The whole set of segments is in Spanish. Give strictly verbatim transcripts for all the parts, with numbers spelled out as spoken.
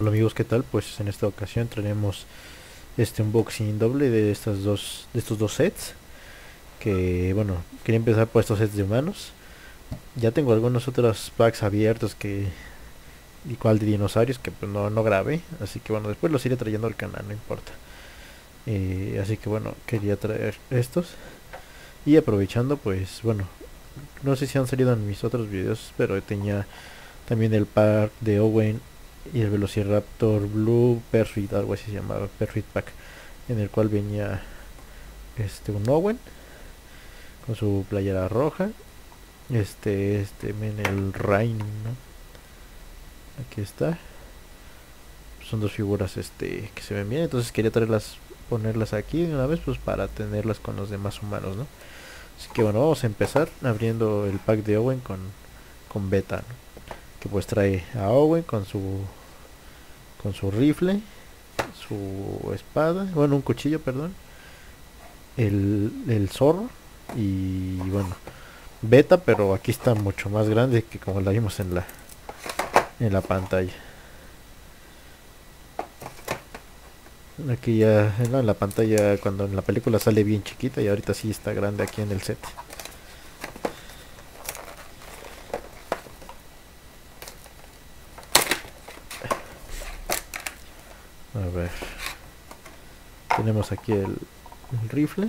Hola amigos, ¿qué tal? Pues en esta ocasión traeremos este unboxing doble de estas dos, de estos dos sets. Que bueno, quería empezar por estos sets de humanos. Ya tengo algunos otros packs abiertos que igual de dinosaurios que pues no, no grabé, así que bueno, después los iré trayendo al canal, no importa. Eh, así que bueno, quería traer estos y aprovechando pues bueno, no sé si han salido en mis otros videos, pero tenía también el pack de Owen y el Velociraptor Blue Perfit, algo así se llamaba, Perfit Pack, en el cual venía este un Owen con su playera roja, este este en el Rain, ¿no? Aquí está. Son dos figuras este que se ven bien, entonces quería traerlas, ponerlas aquí de una vez pues para tenerlas con los demás humanos, ¿no? Así que bueno, vamos a empezar abriendo el pack de Owen con con Beta, ¿no? Que pues trae a Owen con su con su rifle, su espada, bueno, un cuchillo, perdón, el, el zorro y bueno, Beta, pero aquí está mucho más grande que como la vimos en la en la pantalla. Aquí ya no, en la pantalla cuando en la película sale bien chiquita y ahorita sí está grande aquí en el set. A ver, tenemos aquí el, el rifle.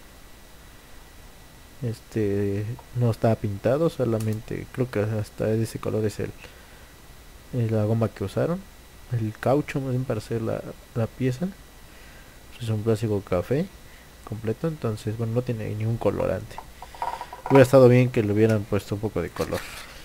Este no está pintado, solamente creo que hasta de ese color es el, el la goma que usaron. El caucho más bien para hacer la, la pieza. Es un plástico café completo, entonces bueno, no tiene ningún colorante. Hubiera estado bien que le hubieran puesto un poco de color.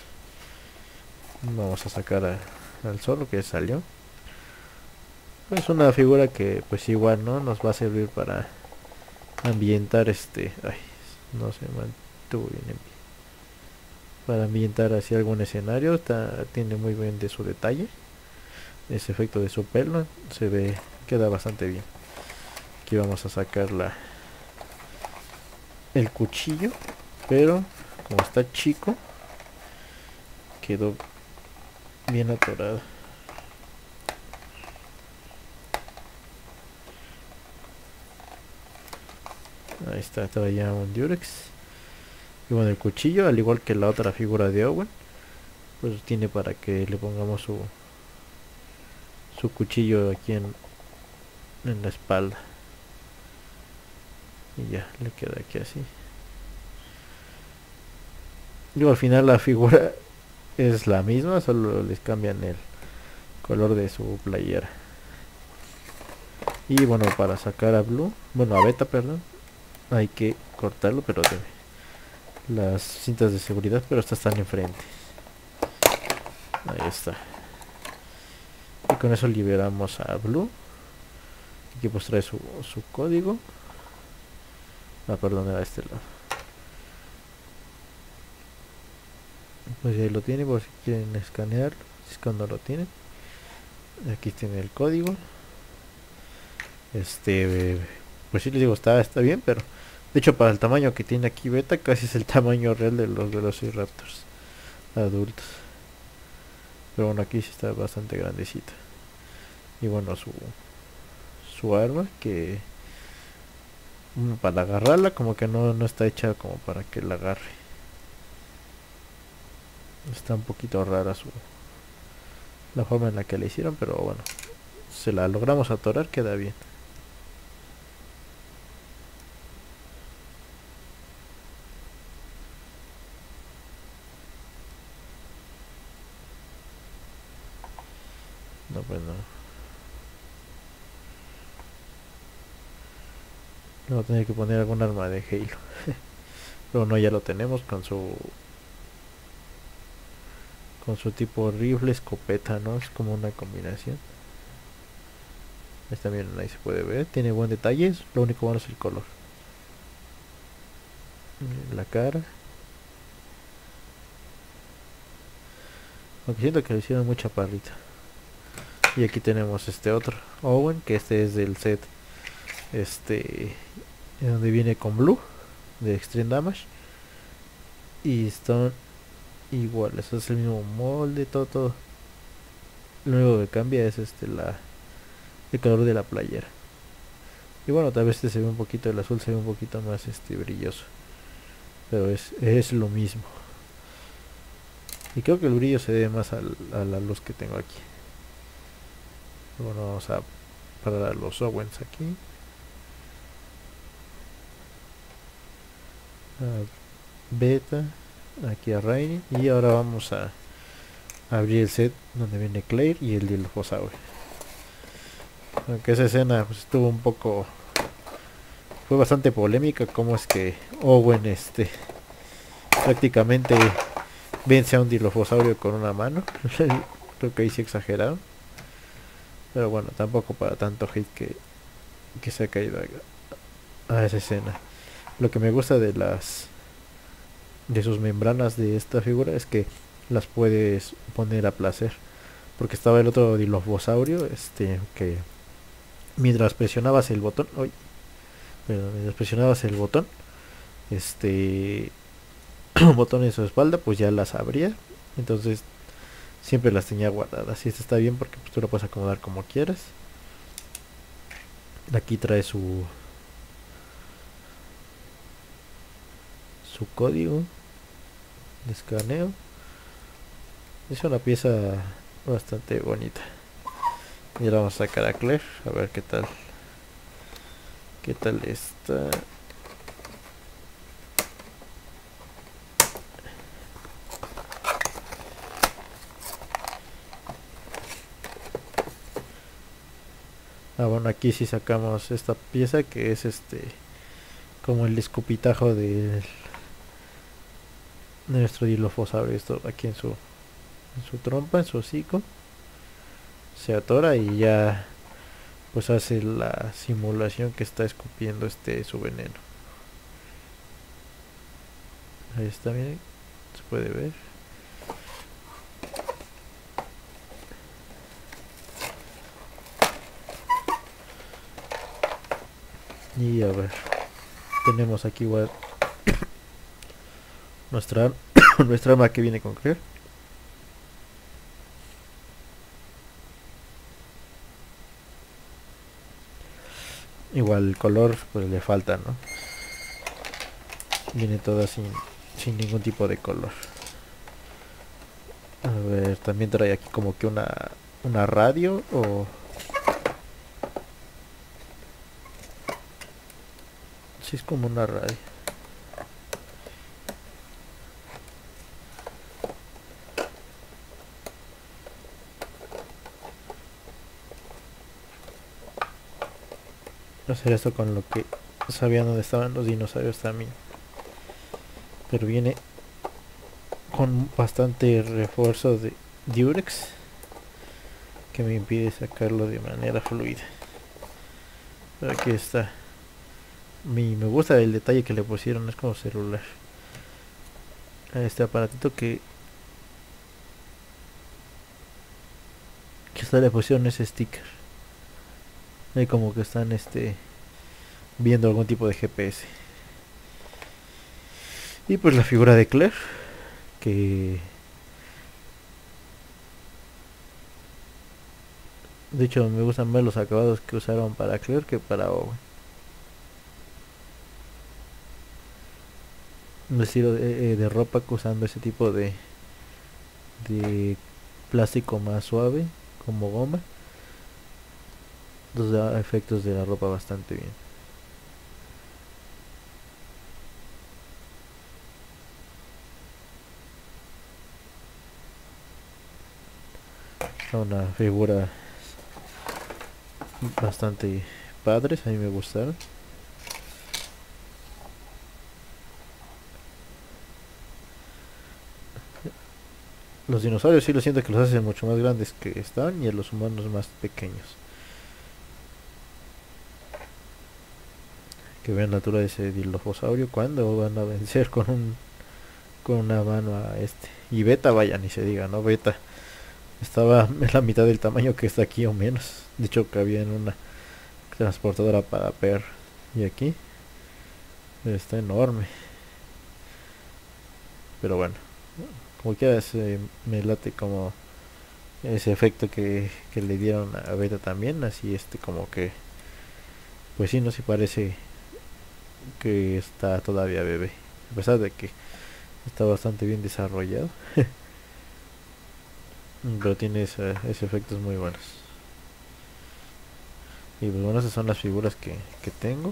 Vamos a sacar a, al zorro que salió. Es una figura que pues igual no nos va a servir para ambientar este... Ay, no se mantuvo bien en pie. Para ambientar así algún escenario. Está, tiene muy bien de su detalle. Ese efecto de su pelo se ve, queda bastante bien. Aquí vamos a sacar la, el cuchillo, pero como está chico quedó bien atorado. Ahí está, traía un Durex. Y bueno, el cuchillo, al igual que la otra figura de Owen, pues tiene para que le pongamos su, su cuchillo aquí en, en la espalda. Y ya, le queda aquí así. Digo, al final la figura es la misma, solo les cambian el color de su playera. Y bueno, para sacar a Blue, bueno, a Beta, perdón, hay que cortarlo, pero debe las cintas de seguridad, pero estas están enfrente. Ahí está. Y con eso liberamos a Blue. Aquí pues trae su, su código. Ah, perdón, era este lado. Pues ahí lo tiene por si quieren escanearlo. Si es cuando lo tienen. Aquí tiene el código. Este, pues sí les digo, está, está bien, pero de hecho para el tamaño que tiene aquí Beta, casi es el tamaño real de los Velociraptors adultos. Pero bueno, aquí sí está bastante grandecita. Y bueno, su, su arma que mm, para agarrarla como que no, no está hecha como para que la agarre. Está un poquito rara su la forma en la que la hicieron, pero bueno, se la logramos atorar, queda bien. No, pues no. Vamos a tener que poner algún arma de Halo. Pero no, ya lo tenemos con su con su tipo rifle, escopeta, ¿no? Es como una combinación. Ahí también ahí se puede ver. Tiene buen detalle. Lo único bueno es el color. La cara. Aunque siento que le hicieron mucha parrita. Y aquí tenemos este otro Owen, que este es del set. Este. Donde viene con Blue. De Extreme Damage. Y están iguales. Es el mismo molde, todo, todo. lo único que cambia es este la el color de la playera. Y bueno, tal vez este se ve un poquito, el azul se ve un poquito más este brilloso, pero es, es lo mismo. Y creo que el brillo se debe más al, a la luz que tengo aquí. Bueno, vamos a parar los Owens aquí. A Beta, aquí a Rainy. Y ahora vamos a abrir el set donde viene Claire y el Dilophosaurus. Aunque esa escena pues, estuvo un poco... Fue bastante polémica, como es que Owen este prácticamente vence a un Dilophosaurus con una mano. Creo que ahí sí exageraron. Pero bueno, tampoco para tanto hate que, que se ha caído a, a esa escena. Lo que me gusta de las de sus membranas de esta figura es que las puedes poner a placer. Porque estaba el otro Dilophosaurus, este, que mientras presionabas el botón, uy, pero mientras presionabas el botón, este, un botón en su espalda, pues ya las abría. Entonces siempre las tenía guardadas. Y esto está bien porque pues, tú lo puedes acomodar como quieras. Aquí trae su su código de escaneo. Es una pieza bastante bonita. Y ahora vamos a sacar a Claire a ver qué tal. ¿Qué tal está? Ah, bueno, aquí sí sacamos esta pieza que es este como el escupitajo de, de nuestro Dilophosaurus. Esto aquí en su en su trompa, en su hocico. Se atora y ya pues hace la simulación que está escupiendo este su veneno. Ahí está, miren, se puede ver. Y a ver, tenemos aquí igual nuestra nuestra arma que viene con Claire. Igual el color pues le falta, ¿no? Viene toda sin, sin ningún tipo de color. A ver, también trae aquí como que una una radio o sí es como una radio. Hacer esto con lo que sabían dónde estaban los dinosaurios también. Pero viene con bastante refuerzo de Durex que me impide sacarlo de manera fluida. Pero aquí está. Mi, me gusta el detalle que le pusieron, es como celular. A este aparatito que, que hasta le pusieron ese sticker. Ahí como que están este viendo algún tipo de G P S. Y pues la figura de Claire, que de hecho me gustan más los acabados que usaron para Claire que para Owen. Un estilo de, eh, de ropa usando ese tipo de, de plástico más suave, como goma. Entonces da efectos de la ropa bastante bien. Una figura bastante padres, a mí me gustaron. Los dinosaurios sí lo siento que los hacen mucho más grandes que estaban y a los humanos más pequeños. Que vean la altura de ese dilophosaurus cuando van a vencer con un con una mano a este. Y Beta, vaya, ni se diga, ¿no? Beta estaba en la mitad del tamaño que está aquí o menos. De hecho cabía en una transportadora para perro. Y aquí está enorme. Pero bueno, como quiera se me late como ese efecto que, que le dieron a Beta también, así este como que, pues sí, no se parece que está todavía bebé, a pesar de que está bastante bien desarrollado, pero tiene ese, ese efectos muy buenos. Y pues bueno, esas son las figuras que, que tengo,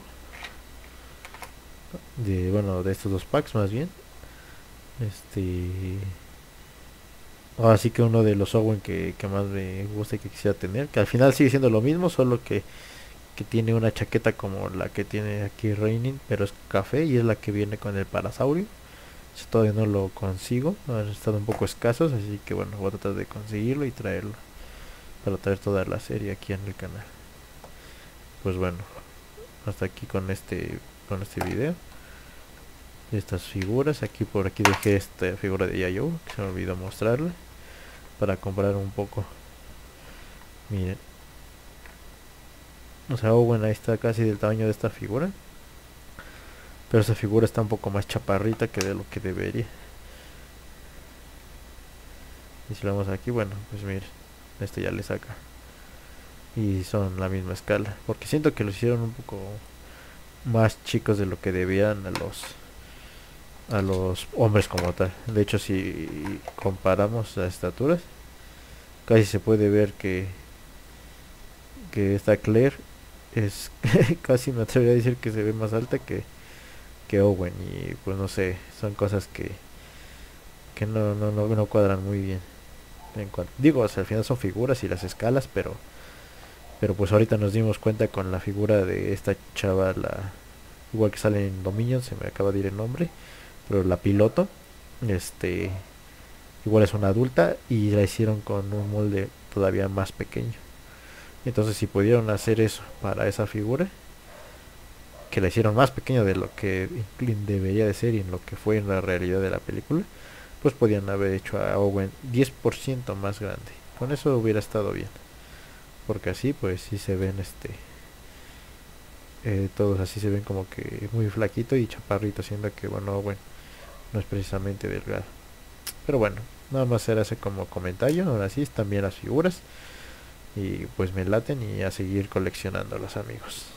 de bueno, de estos dos packs más bien. Este, ahora sí que uno de los Owen que, que más me gusta y que quisiera tener, que al final sigue siendo lo mismo, solo que, que tiene una chaqueta como la que tiene aquí Raining, pero es café y es la que viene con el Parasaurio. Yo todavía no lo consigo, han estado un poco escasos, así que bueno, voy a tratar de conseguirlo y traerlo para traer toda la serie aquí en el canal. Pues bueno, hasta aquí con este con este video de estas figuras. Aquí por aquí dejé esta figura de Yayo que se me olvidó mostrarle para comprar un poco. Miren, o sea, Owen ahí está casi del tamaño de esta figura, pero esta figura está un poco más chaparrita que de lo que debería. Y si lo vemos aquí, bueno, pues miren, este ya le saca y son la misma escala, porque siento que los hicieron un poco más chicos de lo que debían a los a los hombres como tal. De hecho, si comparamos las estaturas, casi se puede ver que que esta Claire es casi me atrevería a decir que se ve más alta que que Owen, y pues no sé, son cosas que que no no no, no cuadran muy bien en cuanto digo, o sea, al final son figuras y las escalas, pero pero pues ahorita nos dimos cuenta con la figura de esta chava, la igual que sale en Dominion, se me acaba de ir el nombre, pero la piloto, este, igual es una adulta y la hicieron con un molde todavía más pequeño. Entonces si pudieron hacer eso para esa figura, que la hicieron más pequeña de lo que debería de ser y en lo que fue en la realidad de la película, pues podían haber hecho a Owen diez por ciento más grande. Con eso hubiera estado bien, porque así pues sí se ven este eh, todos así se ven como que muy flaquito y chaparrito, siendo que bueno, bueno, no es precisamente delgado. Pero bueno, nada más era ese como comentario. Ahora sí están bien las figuras y pues me laten y a seguir coleccionando los amigos.